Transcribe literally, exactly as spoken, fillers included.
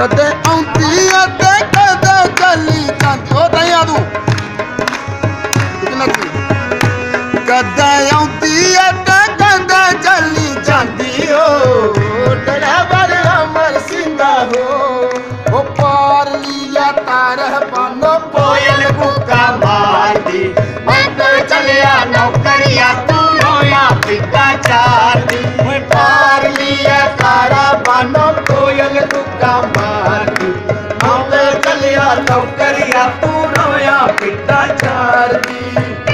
कदे आउंदी है ते कदे चली जांदी ओ ताईं आ तू कदे आउंदी है ते कदे चली जांदी हो ड्राइवर अमर सिंह हो ओ पार लिया तारह पानो कोयल कुका मारदी अंदर चलिया नौकरिया तू रोया पिता चारदी पार लिया तारा पानो कोयल कुका मारदी अंदर चलिया नौकरिया तू रोया पिता चारदी।